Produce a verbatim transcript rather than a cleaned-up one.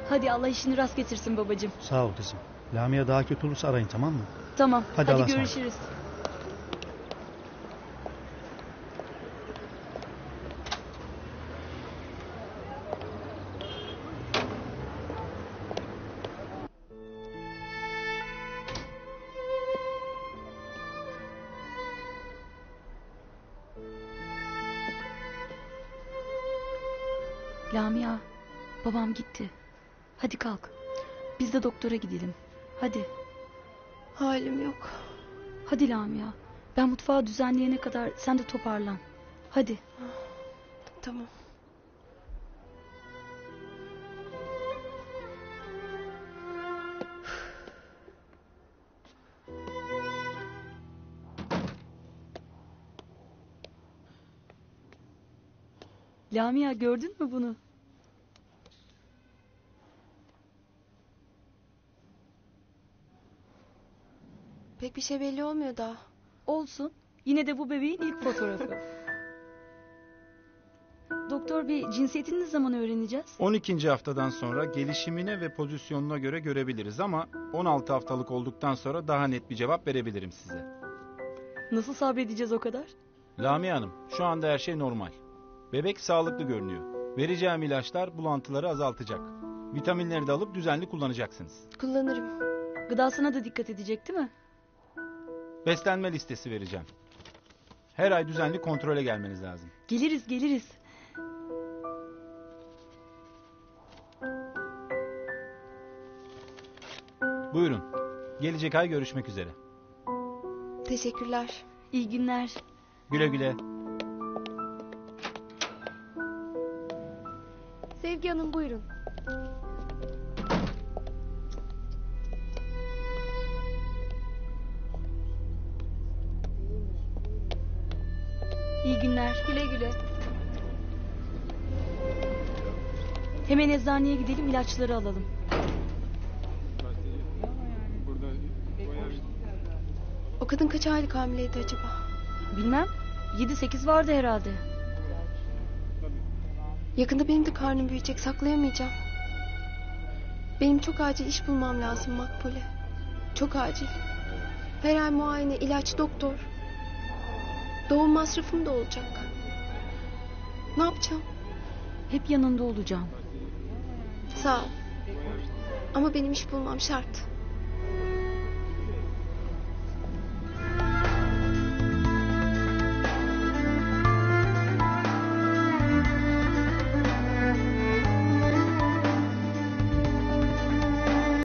Hadi Allah işini rast getirsin babacığım. Sağ ol kızım. Lamia daha kötü olursa arayın, tamam mı? Tamam. Hadi Hadi, Allah'a görüşürüz. Lamia, babam gitti. Hadi kalk. Biz de doktora gidelim. Hadi. Halim yok. Hadi Lamia. Ben mutfağı düzenleyene kadar sen de toparlan. Hadi. Tamam. Lamia, gördün mü bunu? Pek bir şey belli olmuyor daha. Olsun. Yine de bu bebeğin ilk fotoğrafı. Doktor bey, cinsiyetini ne zaman öğreneceğiz? on ikinci haftadan sonra gelişimine ve pozisyonuna göre görebiliriz ama on altı haftalık olduktan sonra daha net bir cevap verebilirim size. Nasıl sabredeceğiz o kadar? Lamia Hanım, şu anda her şey normal. Bebek sağlıklı görünüyor. Vereceğim ilaçlar bulantıları azaltacak. Vitaminleri de alıp düzenli kullanacaksınız. Kullanırım. Gıdasına da dikkat edecek değil mi? Beslenme listesi vereceğim. Her ay düzenli kontrole gelmeniz lazım. Geliriz geliriz. Buyurun. Gelecek ay görüşmek üzere. Teşekkürler. İyi günler. Güle güle. Sevgi Hanım buyurun. İyi günler. Güle güle. Hemen eczaneye gidelim, ilaçları alalım. O kadın kaç aylık hamileydi acaba? Bilmem. Yedi sekiz vardı herhalde. Yakında benim de karnım büyüyecek, saklayamayacağım. Benim çok acil iş bulmam lazım Makbule. Çok acil. Her ay muayene, ilaç, doktor. Doğum masrafım da olacak. Ne yapacağım? Hep yanında olacağım. Sağ ol. Ama benim iş bulmam şart.